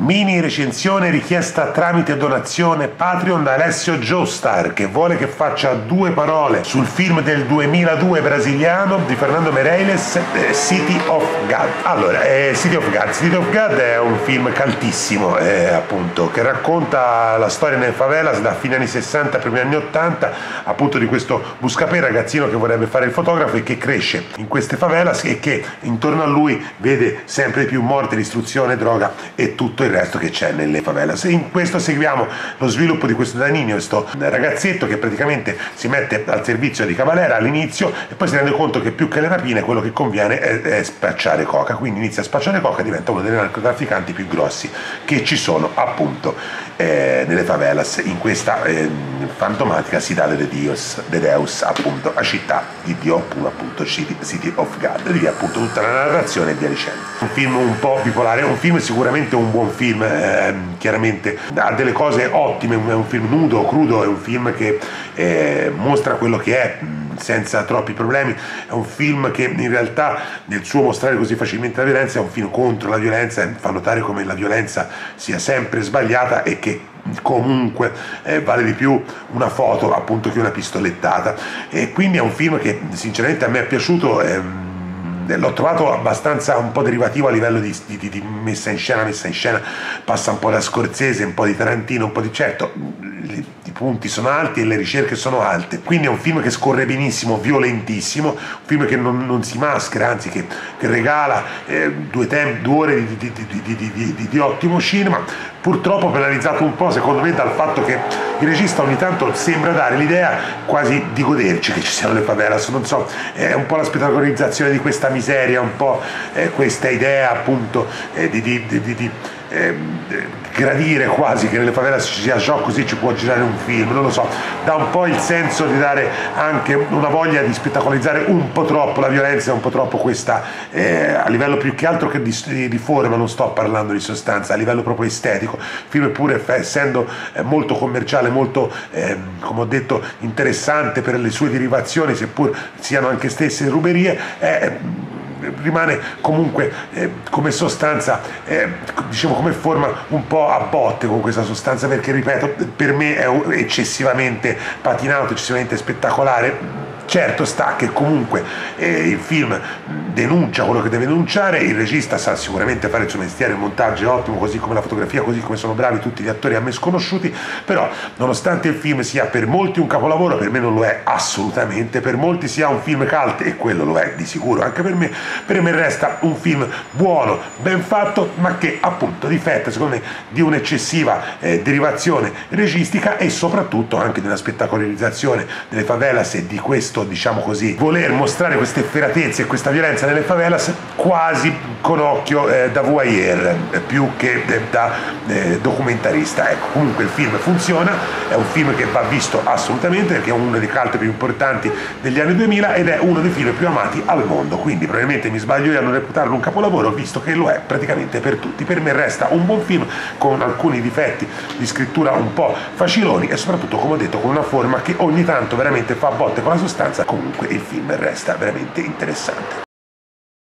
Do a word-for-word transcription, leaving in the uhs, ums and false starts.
Mini recensione richiesta tramite donazione Patreon da Alessio Joestar, che vuole che faccia due parole sul film del duemiladue brasiliano di Fernando Meirelles, eh, City of God. Allora, eh, City of God. City of God è un film caltissimo, eh, appunto, che racconta la storia nelle favelas da fine anni sessanta, primi anni ottanta, appunto di questo Buscapé, ragazzino che vorrebbe fare il fotografo e che cresce in queste favelas e che intorno a lui vede sempre più morte, distruzione, droga e tutto il resto che c'è nelle favelas. In questo seguiamo lo sviluppo di questo Danilo, questo ragazzetto che praticamente si mette al servizio di Cavalera all'inizio e poi si rende conto che più che le rapine quello che conviene è, è spacciare coca, quindi inizia a spacciare coca e diventa uno dei narcotrafficanti più grossi che ci sono appunto eh, nelle favelas, in questa eh, fantomatica Cidade de Dios, de Deus, appunto la città di Dio, appunto City, City of God, di appunto tutta la narrazione e via dicendo. Un film un po' bipolare, un film sicuramente un buon film, eh, chiaramente ha delle cose ottime, è un film nudo, crudo, è un film che eh, mostra quello che è senza troppi problemi, è un film che in realtà nel suo mostrare così facilmente la violenza è un film contro la violenza, fa notare come la violenza sia sempre sbagliata e che comunque eh, vale di più una foto appunto che una pistolettata, e quindi è un film che sinceramente a me è piaciuto. ehm, L'ho trovato abbastanza un po' derivativo a livello di, di, di messa in scena, messa in scena passa un po' da Scorsese, un po' di Tarantino, un po' di certo, i punti sono alti e le ricerche sono alte, quindi è un film che scorre benissimo, violentissimo, un film che non, non si maschera, anzi che, che regala eh, due, tem- due ore di, di, di, di, di, di, di ottimo cinema, purtroppo penalizzato un po' secondo me dal fatto che il regista ogni tanto sembra dare l'idea quasi di goderci che ci siano le favelas, non so, è un po' la spettacolarizzazione di questa miseria, un po' eh, questa idea appunto eh, di, di, di, di, di eh, gradire quasi che nelle favelas ci sia ciò, così ci può girare un film, non lo so, dà un po' il senso di dare anche una voglia di spettacolarizzare un po' troppo la violenza, un po' troppo questa eh, a livello più che altro che di, di forma, non sto parlando di sostanza, a livello proprio estetico. Il film pure essendo eh, molto commerciale, molto eh, come ho detto interessante per le sue derivazioni, seppur siano anche stesse ruberie, eh, rimane comunque eh, come sostanza, eh, diciamo come forma un po' a botte con questa sostanza, perché ripeto, per me è eccessivamente patinato, eccessivamente spettacolare. Certo sta che comunque eh, il film denuncia quello che deve denunciare, il regista sa sicuramente fare il suo mestiere, il montaggio è ottimo, così come la fotografia, così come sono bravi tutti gli attori a me sconosciuti, però nonostante il film sia per molti un capolavoro, per me non lo è assolutamente, per molti sia un film cult e quello lo è di sicuro anche per me, per me resta un film buono, ben fatto, ma che appunto difetta secondo me di un'eccessiva eh, derivazione registica e soprattutto anche della spettacolarizzazione delle favelas e di questo, diciamo così, voler mostrare queste efferatezze e questa violenza nelle favelas quasi con occhio eh, da voyeur eh, più che eh, da eh, documentarista. Ecco, comunque il film funziona, è un film che va visto assolutamente perché è uno dei cult più importanti degli anni duemila ed è uno dei film più amati al mondo, quindi probabilmente mi sbaglio io a non reputarlo un capolavoro, visto che lo è praticamente per tutti. Per me resta un buon film con alcuni difetti di scrittura un po' faciloni e soprattutto, come ho detto, con una forma che ogni tanto veramente fa botte con la sostanza. Comunque il film resta veramente interessante.